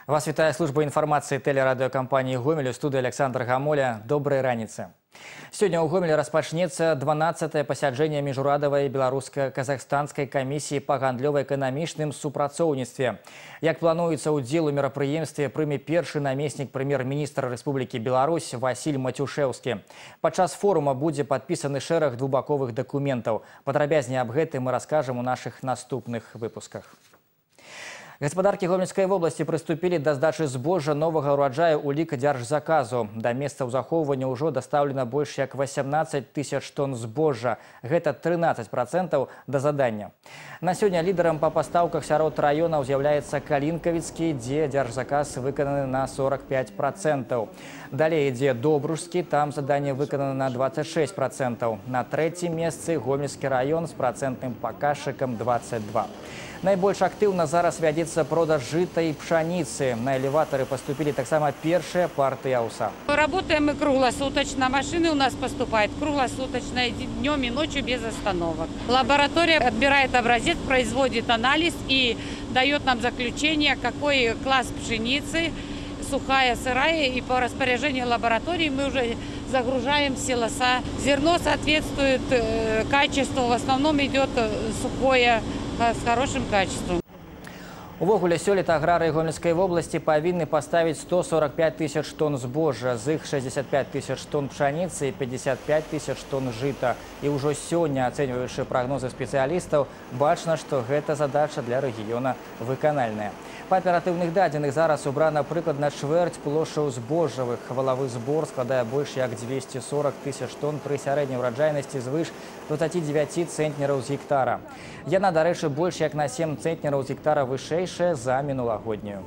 Вас вітае служба інфармацыі тэлерадыёкампаніі «Гомель», у студыі Александр Гамоля. Добрай раніцы. Сёння ў Гомелі распачнецца 12-е пасяджэнне міжурадавай беларуска-казахстанскай камісіі па гандлёва-эканамічным супрацоўніцтве. Як плануецца ўдзел у мерапрыемстве прыме першы намеснік прэм'ер-міністра Рэспублікі Беларусь Васіль Матюшэўскі. Падчас форума будзе падпісаны шэраг двухбаковых дакументаў. Падрабязней аб гэтым мы раскажам у нашых наступных выпусках. Гаспадаркі Гомельскай вобласці прыступілі да здачы збожжа новага ўраджаю ў лік дзяржзаказу. Да месцаў захоўвання ўжо дастаўлена больш як 18 тысяч тонн збожжа. Гэта 13% да задання. На сёння лідарам па пастаўках сярод раёнаў з'яўляецца Калінкавіцкі, дзе дзяржзаказ выкананы на 45%. Далей ідзе Добружскі, там заданне выканана на 26%. На трэцім месцы Гомельскі раён з працэнтным паказчыкам 22%. Найбольш актыўна зараз вядзецца продаж жыта і пшаніцы. На элеватары поступили таксама першыя партыі аўса. Работаем мы круглосуточно. Машины у нас поступают круглосуточно, днем и ночью без остановок. Лаборатория отбирает образец, производит анализ и дает нам заключение, какой класс пшеницы, сухая, сырая. И по распоряжению лаборатории мы уже загружаем силоса. Зерно соответствует качеству, в основном идет сухое, с хорошим качеством. Увогуле сёлета аграрыі Гомельскай вобласці павінны паставіць 145 тысяч тонн збожжа, з іх 65 тысяч тонн пшаніцы і 55 тысяч тонн жыта. І ўжо сёння, ацэньваючы прагнозы спецыялістаў, бачна, што гэта задача для рэгіёна выканальная. Па аператыўных дадзеных зараз убрана прыкладна чвэрць плошчаў збожжавых. Валавы збор складае больш як 240 тысяч тонн пры сярэдняй ураджайнасці звыш 29 цэнтнераў з гектара. Яна, дарэчы, больш як на 7 цэнтнераў з гектара вышэйшая за мінулагоднюю.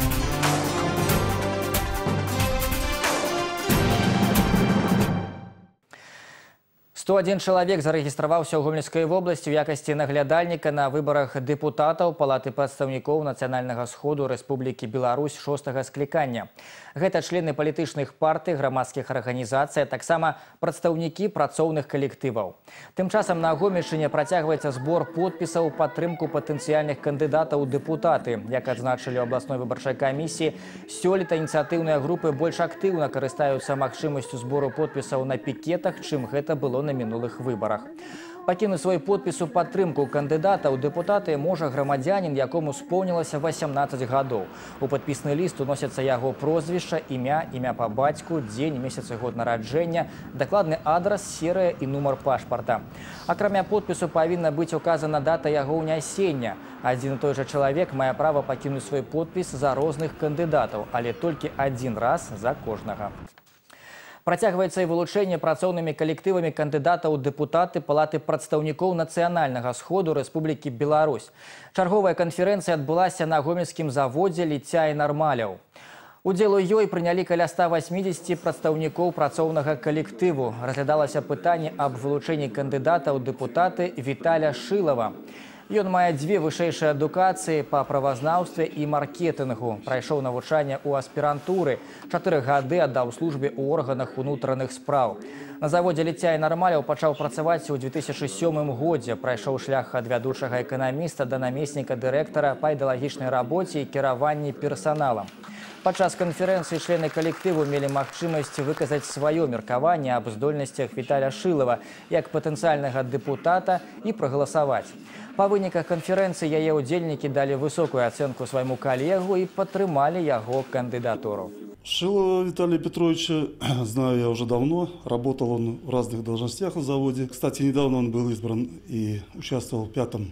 101 чалавек зарэгістраваўся ў Гомельскай вобласці ў якасці наглядальніка на выбарах дэпутатаў Палаты прадстаўнікоў Нацыянальнага сходу Рэспублікі Беларусь 6-га склікання. Гэта члены палітычных партый, грамадскіх арганізацый, а таксама прадстаўнікі працоўных калектываў. Тым часам на Гомельшчыне працягваецца збор подпісаў у падтрымку патэнцыяльных кандыдатаў у дэпутаты. Як адзначылі ў абласной выбарчай камісіі, сёлета ініцыятыўныя групы больш актыўна карыстаюцца магчымасцю збору подпісаў на пікетах, чым гэта было на мінулых выбарах. Пакінуць свой подпіс у падтрымку кандыдата ў дэпутаты можа грамадзянін, якому споўнілася 18 гадоў. У падпісны ліст уносяцца яго прозвішча, імя па бацьку, дзень, месяц і год нараджэння, дакладны адрас, серыя і нумар пашпарта. Акрамя подпісу павінна быць указана дата яго ўнясення. Адзін і той жа чалавек мае права пакінуць свой подпіс за розных кандыдатаў, але толькі адзін раз за кожнага. Працягваецца і вылучэнне працоўнымі калектывамі кандыдатаў у дэпутаты Палаты прадстаўнікоў Нацыянальнага сходу Рэспублікі Беларусь. Чарговая канферэнцыя адбылася на гомельскім заводзе «Ліцця і нармаляў». Удзел у ёй прынялі каля 180 прадстаўнікоў працоўнага калектыву. Разглядалася пытанне аб вылучэнні кандыдата ў дэпутаты Віталя Шылава. Ён мае дзве вышэйшыя адукацыі па правазнаўстве і маркетынгу. Прайшоў навучанне ў аспірантуры. 4 гады аддаў службе ў органах унутраных спраў. На заводзе «Ліцця і нармаляў» пачаў працаваць у 2007 годзе. Прайшоў шлях ад вядучага эканаміста да намесніка дырэктара па ідэалагічнай рабоце і кіраванні персаналам. Падчас канферэнцыі члены калектыву мелі магчымасць выказаць сваё меркаванне аб здольнасцях Віталя Шылава як патэнцыяльнага дэпутата і прагаласаваць. Па выніках канферэнцыі яе ўдзельнікі далі высокую ацэнку свайму калегу і падтрымалі яго кандыдатуру. Шилова Виталия Петровича знаю я уже давно. Работал он в разных должностях на заводе. Кстати, недавно он был избран и участвовал в 5-м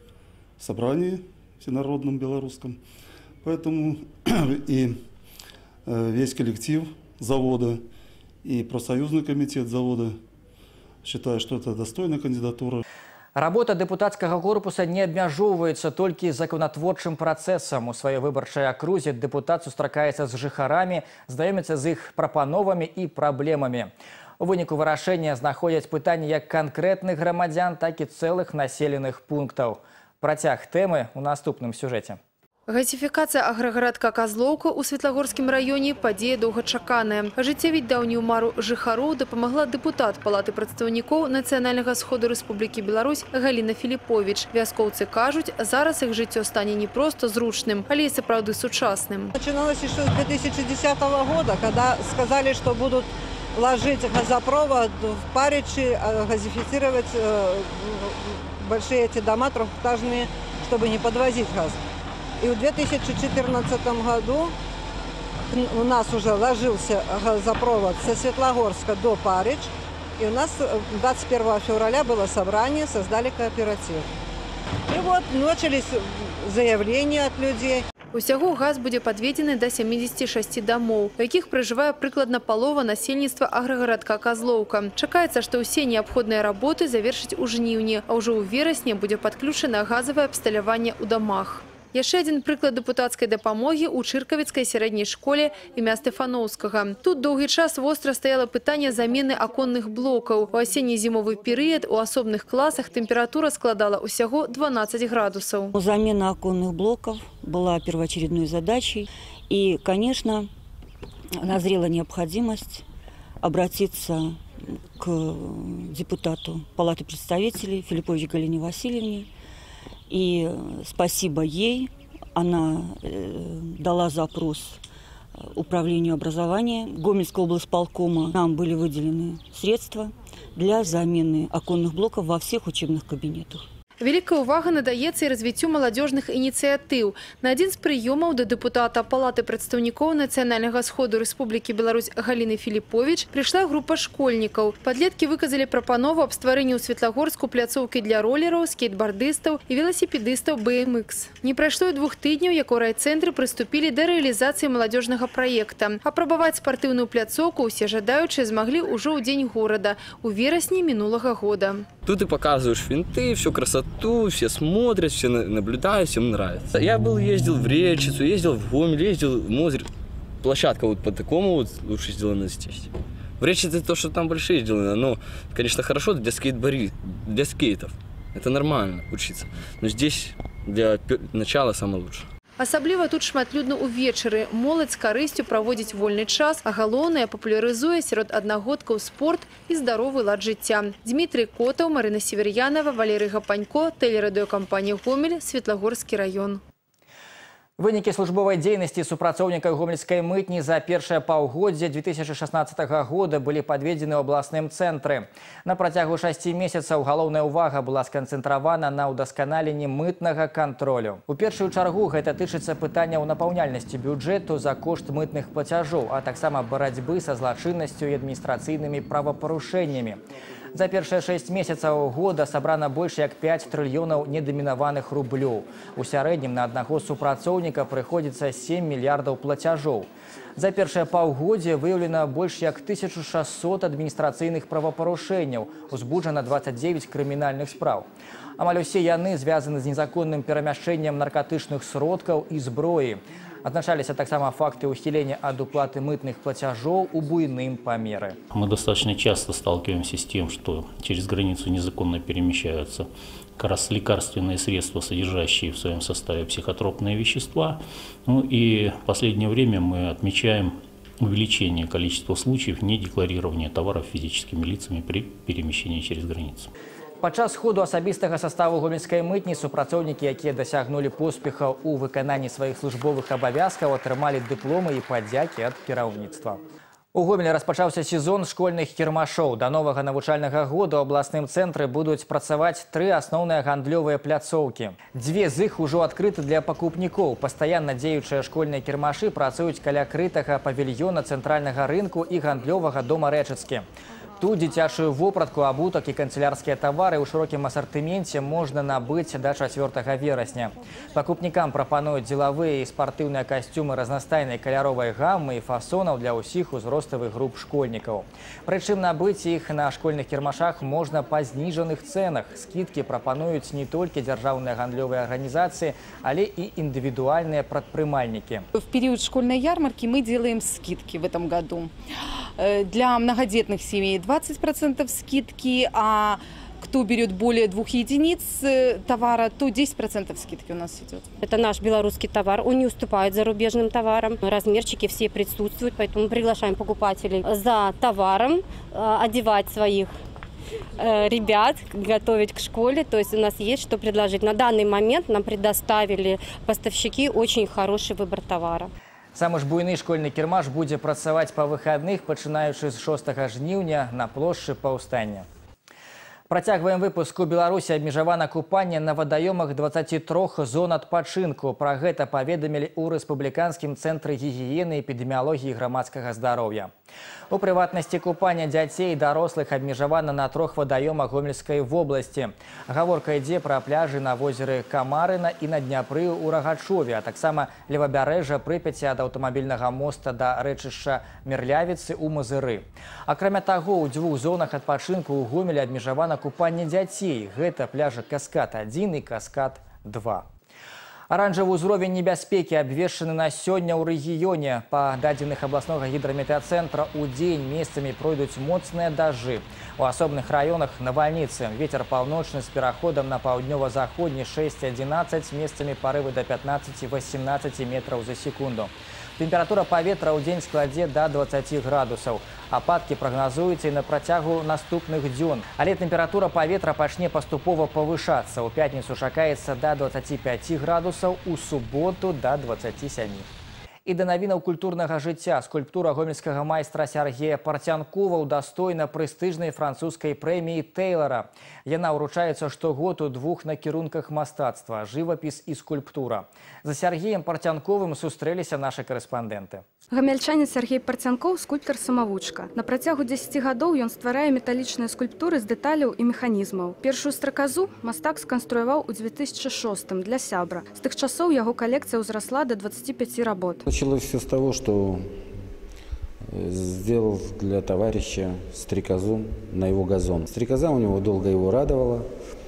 собрании всенародном белорусском. Поэтому и весь коллектив завода, и профсоюзный комитет завода считают, что это достойная кандидатура. Работа дэпутацкага корпуса не абмяжоўваецца толькі законатворчым працэсам. У сваёй выбарчай акрузе дэпутат сустракаецца з жыхарамі, знаёміцца з іх прапановамі і праблемамі. У выніку вырашэння знаходзяць пытанні як канкрэтных грамадзян, так і цэлых населеных пунктаў. Працяг тэмы ў наступным сюжэце. Газифікацыя аграгарадка Козлоўка ў Светлагорскім раёне падзея доўгачаканая. Ажыццявіць даўнюю мару жыхароў дапамагла дэпутат Палаты прадстаўнікоў Нацыянальнага сходу Рэспублікі Беларусь Галіна Філіповіч. Вяскоўцы кажуць, зараз іх жыццё стане не проста зручным, але і сапраўды сучасным. Начиналось еще с 2010 года, когда сказали, что будут ложить газопровод в Паричи, газифицировать большие эти дома трехэтажные, чтобы не подвозить газ. И в 2014 году у нас уже ложился газопровод со Светлогорска до Парич. И у нас 21 февраля было собрание, создали кооператив. И вот начались заявления от людей. Усяго газ будзе падведзены да 76 дамоў, у якіх пражывае прыкладна палова насельніцтва аграгарадка Козлоўка. Чакаецца, што ўсе неабходныя работы завершаць у жніўні, а ўжо ў верасні будзе падключана газавае абсталяванне ў дамах. Яшчэ адзін прыклад дэпутацкай дапамогі ў Чыркавіцкай сярэдняй школе імя Стэфаноўскага. Тут доўгі час востра стаяла пытанне замены аконных блокаў. У асенне-зімовы перыяд у асобных класах тэмпература складала ўсяго 12 градусаў. Замена оконных блоков была первоочередной задачей. И, конечно, назрела необходимость обратиться к депутату Палаты представителей Филиппович Галине Васильевне. И спасибо ей, она дала запрос управлению образования Гомельского облсполкома. Нам были выделены средства для замены оконных блоков во всех учебных кабинетах. Вялікая ўвага надаецца і развіццю маладзёжных ініцыятыў. На адзін з прыёмаў да дэпутата Палаты прадстаўнікоў Нацыянальнага сходу Рэспублікі Беларусь Галіны Філіповіч прыйшла група школьнікаў. Падлеткі выказалі прапанову аб стварэнні ў Светлагорску пляцоўкі для ролераў, скейтбардыстаў і веласіпедыстаў BMX. Не прайшло і 2 тыдняў, як у райцэнтры прыступілі да рэалізацыі маладзёжнага праекта. Апрабаваць спартыўную пляцоўку ўсе жадаючыя змаглі ўжо ў дзень горада, у верасні мінулага года. Тут ты показываешь финты, всю красоту, все смотрят, все наблюдают, всем нравится. Я ездил в Речицу, ездил в Гомель, ездил в Мозырь. Площадка вот по такому вот лучше сделана здесь. В Речице то, что там большие сделано, но, конечно, хорошо для скейтов. Это нормально учиться. Но здесь для начала самое лучшее. Асабліва тут шматлюдна ўвечары. Моладзь з карысцю праводзіць вольны час, а галоўнае папулярызуе сярод аднагодкаў спорт і здаровы лад жыцця. Дмітрий Котаў, Марына Северянова, Валерый Гапанько, тэлерадыёкампанія «Гомель», Светлагорскі раён. Вынікі службовай дзейнасці супрацоўнікаў гомельскай мытні за першае паўгоддзе 2016 года былі падведзены ў абласным цэнтры. На працягу 6 месяцаў галоўная ўвага была сканцэнтравана на ўдасканаленні мытнага кантролю. У першую чаргу гэта тычыцца пытанняў напаўняльнасці бюджэту за кошт мытных плацяжоў, а таксама барацьбы са злачыннасцю і адміністрацыйнымі правапарушэннямі. За першыя 6 месяцаў года сабрана больш як 5 трыльёнаў недамінаваных рублёў. У сярэднім на аднаго супрацоўніка прыходзіцца 7 мільярдаў плацяжоў. За першае паўгоддзе выяўлена больш як 1600 адміністрацыйных правапарушэнняў, узбуджана 29 крымінальных спраў. Амаль усе яны звязаны з незаконным перамяшчэннем наркатычных сродкаў і зброі. Отначалися таксама факты ухиления от уплаты мытных платежов у буйным померы. Мы достаточно часто сталкиваемся с тем, что через границу незаконно перемещаются как раз лекарственные средства, содержащие в своем составе психотропные вещества. Ну и в последнее время мы отмечаем увеличение количества случаев недекларирования товаров физическими лицами при перемещении через границу. Падчас ходу асабістага составу гомельскай мытні супрацоўнікі, якія дасягнулі поспехаў у выкананні сваіх службовых абавязкаў, атрымалі дыпломы і падзякі ад кіраўніцтва. У Гомелі распачаўся сезон школьных кірмашоў. До новага навучальнага года ў абласным цэнтры будуць працаваць 3 асноўныя гандлёвыя пляцоўкі. 2 з іх ужо адкрыты для пакупнікоў. Пастаянна дзеючыя школьныя кірмашы працуюць каля крытага павільёна цэнтральнага рынку і гандлёвага дома Рэчыцкі. Тут дзіцячую вопратку, абутак і канцелярскія тавары ў шырокім асартыменце можна набыць да 4 верасня. Пакупнікам прапануюць дзелавыя і спартыўныя касцюмы разнастайнай каляровай гаммы і фасонаў для ўсіх узроставых груп школьнікаў. Прычым набыць іх на школьных кірмашах можна па зніжаных цэнах. Скидкі прапануюць не толькі дзяржаўныя гандлёвыя арганізацыі, але і індывідуальныя прадпрымальнікі. В период школьной ярмарки мы делаем скидки в этом году. Для многодетных семей 20% скидки, а кто берет более 2 единиц товара, то 10% скидки у нас идет. Это наш белорусский товар, он не уступает зарубежным товарам. Размерчики все присутствуют, поэтому приглашаем покупателей за товаром одевать своих ребят, готовить к школе. То есть у нас есть что предложить. На данный момент нам предоставили поставщики очень хороший выбор товара. Самы ж буйны школьны кірмаш будзе працаваць па выхадных, пачынаючы з 6 жніўня на плошчы Паўстання. Працягваем выпуск. У Беларусі абмежавана купанне на вадаёмах 23 зон адпачынку. Пра гэта паведамілі ў рэспубліканскім цэнтры гігіены, эпідэміялогіі і грамадскага здароўя. У прыватнасці купання дзяцей і дарослых абмежавана на 3 вадаёмах Гомельскай вобласці. Гаворка ідзе пра пляжы на возеры Камарына і на Дняпры ў Рагачове, а таксама левабярэжжа Прыпяці ад аўтамабільнага моста да рэчышча Мірлявіцы ў Мазыры. Акрамя таго, у 2 зонах адпачынку ў Гомелі абмежавана купанне дзяцей. Гэта пляжы Каскад-1 і Каскад-2. Оранжевый ўзровень небяспекі абвешчаны на сёння ў рэгіёне. Па дадзеных абласнога гідраметэацэнтра ў дзень месцамі пройдуць моцныя дажджы. У асобных раёнах навальніцы. Вецер паўночны з пераходам на паўднёва-заходні 6-11, месцамі парывы да 15-18 метраў за секунду. Тэмпература паветра ў дзень складзе да 20 градусаў. Ападкі прагназуюцца і на працягу наступных дзён. Але тэмпература паветра пачне паступова павышацца. У пятніцу чакаецца да 25 градусаў, у суботу да 27. І да навінаў культурнага жыцця. Скульптура гомельскага майстра Сергея Парцянкова удастойна прэстыжнай французскай прэміі Тэйлара. Яна ўручаецца штогод у 2 накірунках мастацтва – жывапіс і скульптура. За Сергеем Парцянковым сустрэліся нашы карэспандэнты. Гамельчанин Сергей Парцянков – скульптор-самавучка. На працягу 10 гадоў ён стварае металічныя скульптуры з дэталяў і механізмаў. Першую страказу мастак сканструяваў у 2006 для сябра. З тых часоў яго калекцыя ўзрасла до 25 работ. Началось все с того, что сделал для товарища стрекозу на его газон. Стрекоза у него долго его радовала,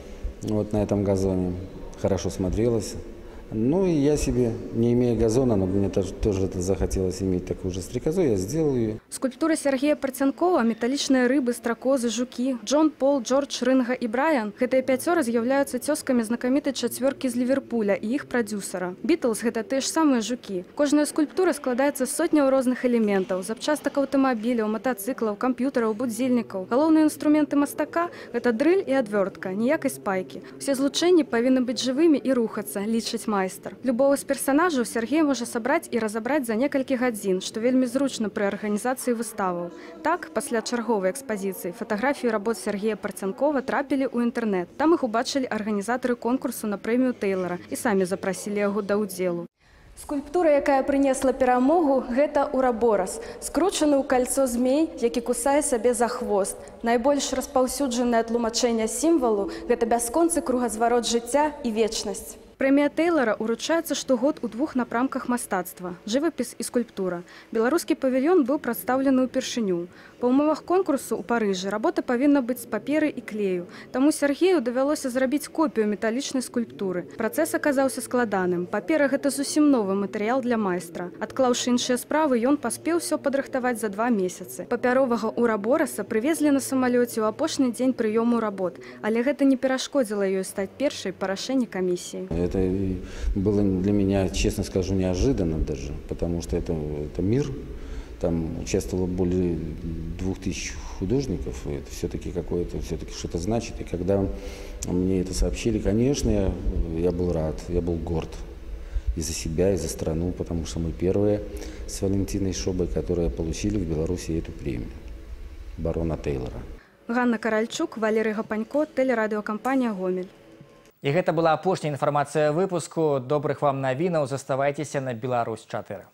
вот на этом газоне, хорошо смотрелась. Ну и я себе, не имея газона, но мне тоже захотелось иметь такую же стрекозу, я сделал ее. Скульптура Сергея Парцянкова, металічныя рыбы, стракозы, жукі, Джон, Пол, Джордж, Рынга і Брайан – гэтыя 5 з'яўляюцца цёзкамі знакамітай чацвёркі з Ліверпуля і іх прадзюсара. Бітлз – гэта тыя ж самыя жукі. Кожная скульптура складаецца з сотняў розных элементаў – запчастак аўтамабіляў, матацыклаў, камп'ютараў, будзільнікаў. Галоўныя інструменты мастака – гэта дрыль і адвёртка, ніякай спайкі. Усе злучэнні павінны быць жывымі і рухацца, лічыць майстар. Любого з персонажаў Сергей можа сабраць і разабраць за некалькі гадзін, што вельмі зручна пры арганізацыі выставаў. Так, пасля чарговай экспазіцыі фатаграфіі работ Сергея Парцянкова трапілі ў інтэрнэт. Там іх убачылі арганізатары конкурсу на прэмію Тэйлара і самі запрасілі яго да ўдзелу. Скульптура, якая прынесла перамогу, гэта ураборас. Скручаны ў кальцо змей, які кусае сабе за хвост. Найбольш распаўсюджанае тлумачэнне сімвалу – гэта бясконцы кругазварот жыцця і вечнасць. Прэмія Тэйлара ўручаецца штогод у 2 напрамках мастацтва – жывапіс і скульптура. Беларускі павільён быў прадстаўлены ўпершыню. Па ўмовах конкурсу ў Парыжы работа павінна быць з паперы і клею. Таму Сергею давялося зрабіць копію металічнай скульптуры. Працэс аказаўся складаным. Папера – гэта зусім новы матэрыял для майстра. Адклаўшы іншыя справы, ён паспеў усё падрыхтаваць за 2 месяцы. Папяровага урабораса прывезлі на самалёце ў апошні дзень прыёму работ. Але гэта не перашкодзіла ёй стаць першай па рашэнні камісіі. Это было для меня, честно скажу, неожиданно даже, потому что это мир. Там участвовало более 2000 художников, и это все-таки какое-то, все-таки что-то значит. И когда мне это сообщили, конечно, я был рад, я был горд и за себя, и за страну, потому что мы первые с Валентиной Шобой, которые получили в Беларуси эту премию барона Тэйлара. Ганна Каральчук, Валерий Гапанько, телерадиокомпания «Гомель». І гэта была апошняя інфармацыя выпуску. Добрых вам навінаў, заставайцеся на Беларусь 4.